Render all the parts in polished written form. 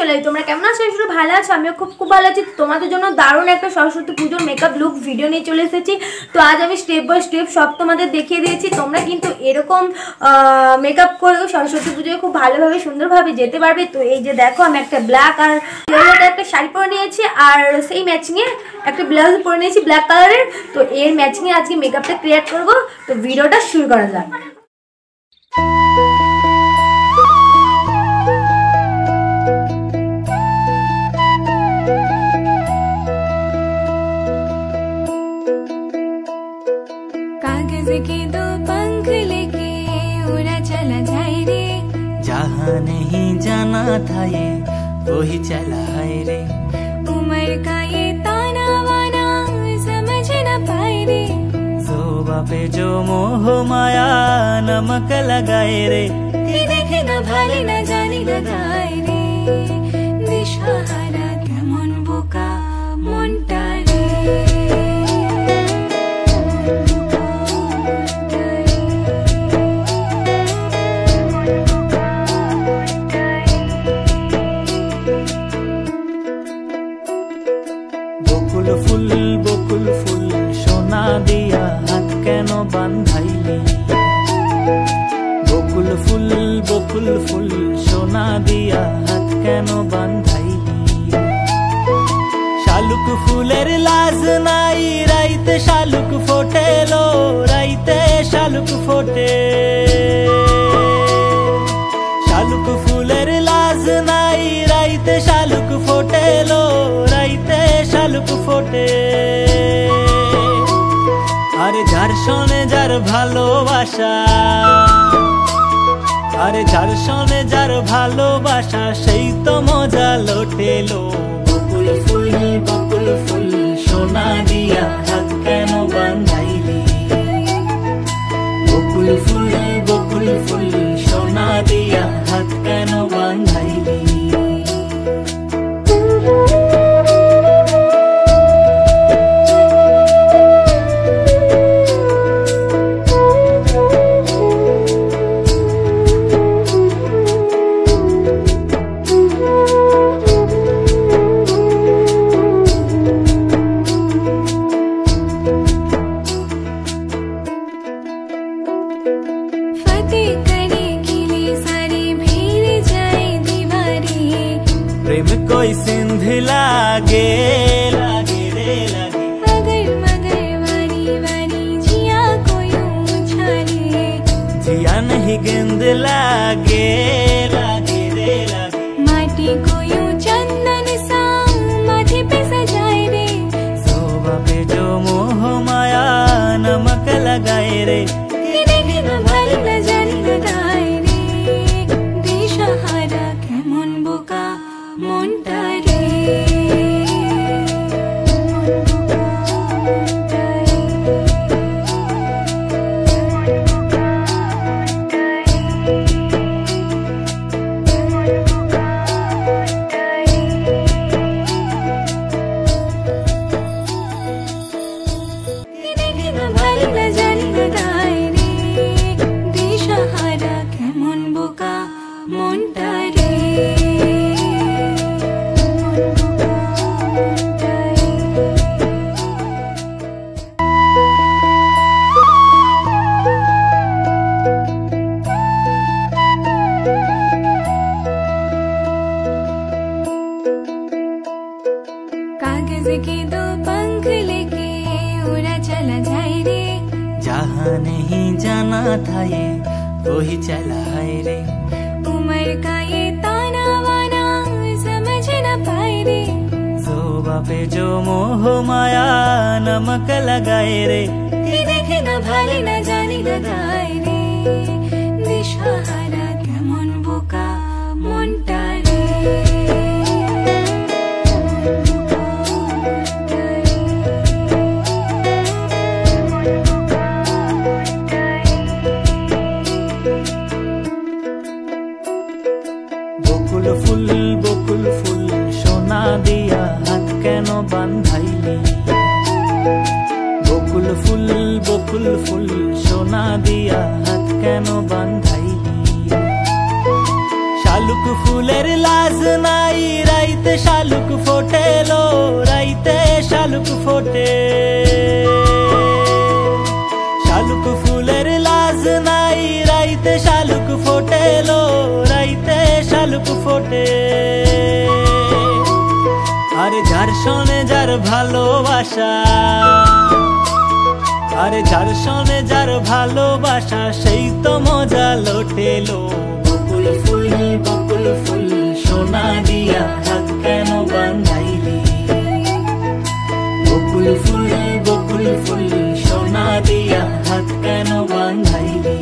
চলে তোমরা কেমন আছো? শুধু ভালো আছো? আমিও খুব ভালো আছি। তোমাদের জন্য দারুণ একটা সরস্বতী পুজোর মেকআপ লুক ভিডিও নিয়ে চলে এসেছি। তো আজ আমি স্টেপ বাই স্টেপ সব তোমাদের দেখিয়ে দিয়েছি। তোমরা কিন্তু এরকম মেকআপ করেও সরস্বতী পুজোয় খুব ভালোভাবে সুন্দরভাবে যেতে পারবে। তো এই যে দেখো, আমি একটা ব্ল্যাক আর ইয়েলোতে একটা শাড়ি পরে নিয়েছি, আর সেই ম্যাচিংয়ে একটা ব্লাউজ পরে নিয়েছি ব্ল্যাক কালারের। তো এর ম্যাচিংয়ে আজকে মেকআপটা ক্রিয়েট করবো। তো ভিডিওটা শুরু করা যাক। कागज के दो पंख लेके उड़ा चला जाए रे, जहाँ नहीं जाना था ये वही चला है रे। उम्र का ये ताना वाना समझ न पाए रे, जोबा पे जो मोह माया नमक लगाए रे। देखे न भाले न जाने न गाए रे, दिशाहारा केमन बोका मनटा रे। বকুল ফুল সোনা দিয়া হাত কেন বান্ধাইলি? বকুল ফুল সোনা দিয়া হাত কেন বান্ধাইলি? শালুক ফুলের লাজ নাই, রাইতে শালুক ফোটেলো, রাইতে শালুক ফোটে। শালুক ফুলের লাজ নাই, রাইতে শালুক ফোটেলো, রাইতে শালুক ফোটে। আরে যার শোনে যার ভালোবাসা, আরে যার শোনে যার ভালোবাসা, সেই তো মজা লোটেলো। বকুল ফুল সোনা দিয়া হাত কেন বান্ধাইলি? বকুল ফুল সোনা দিয়া হাত কেন বান্ধাইলি? प्रेम कोई सिंध लागे लागे रे लागे, अगर मगर वारी वारी जिया कोई उछाले, जिया नहीं गेंद लागे लागे रे लागे। माटी कोई चंदन सा माथे पे सजाए रे, शोभा पे जो मोह माया नमक लगाए रे। देखे न भाले न जाने न गाए रे, दिशाहारा केमन बोका मनटा रे। देखे न भाले न जाने न गाए रे, दिशाहारा केमन बोका मनटा रे। कागज के दो पंख लेके उड़ा चला जाए रे, जहाँ नहीं जाना था ये वही चला है रे। उम्र का ये ताना वाना समझ न पाए रे, जोबा पे जो मोह माया नमक लगाए रे। देखे न भाले न जाने न गाए रे, दिशाहारा केमन बोका मनटा रे। বকুল ফুল সোনা দিয়া হাত কেন বান্ধাইলি? বকুল ফুল সোনা দিয়া হাত কেন বান্ধাইলি? শালুক ফুলের লাজ নাই, রাইতে শালুক ফোটে লো রাইতে শালুক ফোটে শালুক ফুলের লাজ নাই রাইতে শালুক ফোটে লো রাইতে শালুক ফোটে আরে যার শোনে যার ভালোবাসা আরে যার শোনে যার ভালোবাসা সেই তো মজা লোটেলো বকুল ফুল সোনা দিয়া হাত কেন বাঁধাইলি বকুল ফুল সোনা দিয়া হাত কেন বাঁধাইলি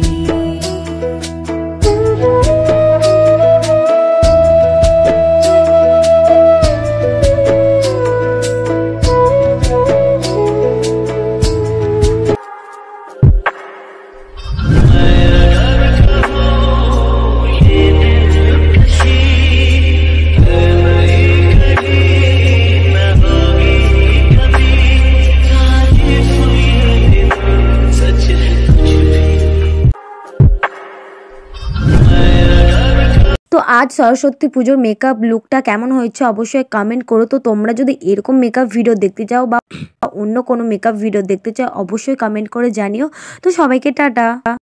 তো আজ সরস্বতী পুজোর মেকআপ লুকটা কেমন হয়েছে অবশ্যই কমেন্ট করো। তো তোমরা যদি এরকম মেকআপ ভিডিও দেখতে চাও বা অন্য কোনো মেকআপ ভিডিও দেখতে চাও অবশ্যই কমেন্ট করে জানিও। তো সবাইকে টাটা।